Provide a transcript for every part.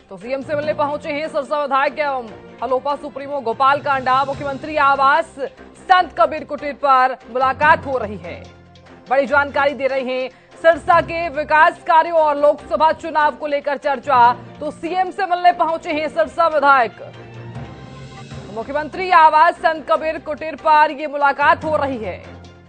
तो सीएम से मिलने पहुंचे हैं सिरसा विधायक एवं हलोपा सुप्रीमो गोपाल कांडा। मुख्यमंत्री आवास संत कबीर कुटीर पर मुलाकात हो रही है। बड़ी जानकारी दे रहे हैं सिरसा के विकास कार्यों और लोकसभा चुनाव को लेकर चर्चा। तो सीएम से मिलने पहुंचे हैं सिरसा विधायक। मुख्यमंत्री आवास संत कबीर कुटीर पर यह मुलाकात हो रही है।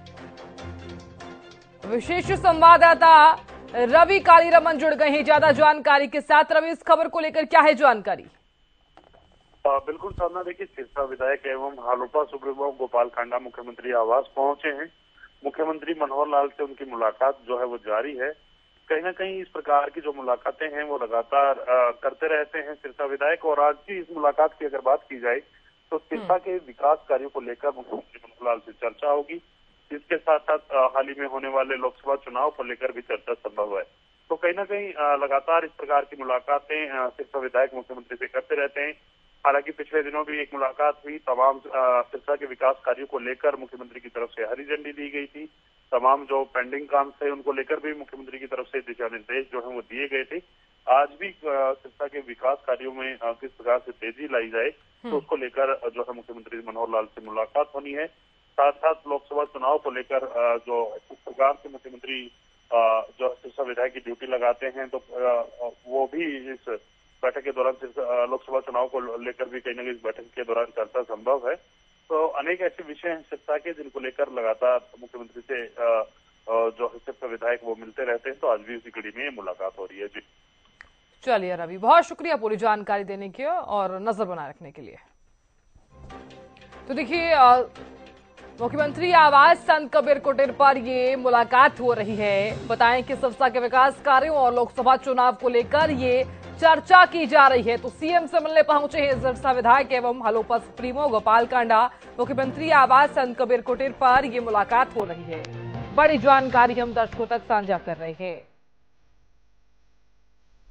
विशेष संवाददाता रवि कालीरमन जुड़ गए हैं ज्यादा जानकारी के साथ। रवि, इस खबर को लेकर क्या है जानकारी? बिल्कुल साधना, देखिए सिरसा विधायक एवं हालोपा सुप्रीमो गोपाल कांडा मुख्यमंत्री आवास पहुंचे हैं। मुख्यमंत्री मनोहर लाल से उनकी मुलाकात जो है वो जारी है। कहीं ना कहीं इस प्रकार की जो मुलाकातें हैं वो लगातार करते रहते हैं सिरसा विधायक। और आज की इस मुलाकात की अगर बात की जाए तो सिरसा के विकास कार्यों को लेकर मुख्यमंत्री मनोहर लाल से चर्चा होगी। इसके साथ साथ हाल ही में होने वाले लोकसभा चुनाव को लेकर भी चर्चा संभव है। तो कहीं ना कहीं लगातार इस प्रकार की मुलाकातें सिरसा विधायक मुख्यमंत्री से करते रहते हैं। हालांकि पिछले दिनों भी एक मुलाकात हुई, तमाम सिरसा के विकास कार्यों को लेकर मुख्यमंत्री की तरफ से हरी झंडी दी गई थी। तमाम जो पेंडिंग काम थे उनको लेकर भी मुख्यमंत्री की तरफ से दिशा निर्देश जो है वो दिए गए थे। आज भी सिरसा के विकास कार्यों में किस प्रकार से तेजी लाई जाए तो उसको लेकर जो है मुख्यमंत्री मनोहर लाल से मुलाकात होनी है। साथ साथ लोकसभा चुनाव को लेकर जो इस प्रकार से मुख्यमंत्री जो सिरसा विधायक की ड्यूटी लगाते हैं तो वो भी इस बैठक के दौरान लोकसभा चुनाव को लेकर भी कहीं ना कहीं इस बैठक के दौरान चर्चा संभव है। तो अनेक ऐसे विषय हैं सिरसा के जिनको लेकर लगातार मुख्यमंत्री से जो सिरसा विधायक वो मिलते रहते हैं। तो आज भी उसी कड़ी में मुलाकात हो रही है। जी चलिए रवि, बहुत शुक्रिया पूरी जानकारी देने के और नजर बनाए रखने के लिए। तो देखिए मुख्यमंत्री आवास संत कबीर कुटीर पर ये मुलाकात हो रही है। बताएं कि सिरसा के विकास कार्यों और लोकसभा चुनाव को लेकर ये चर्चा की जा रही है। तो सीएम से मिलने पहुंचे हैं सिरसा विधायक एवं हलोपा सुप्रीमो गोपाल कांडा। मुख्यमंत्री आवास संत कबीर कुटीर पर यह मुलाकात हो रही है। बड़ी जानकारी हम दर्शकों तक साझा कर रहे हैं।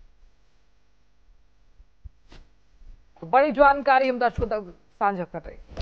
बड़ी जानकारी हम दर्शकों तक साझा कर रहे हैं।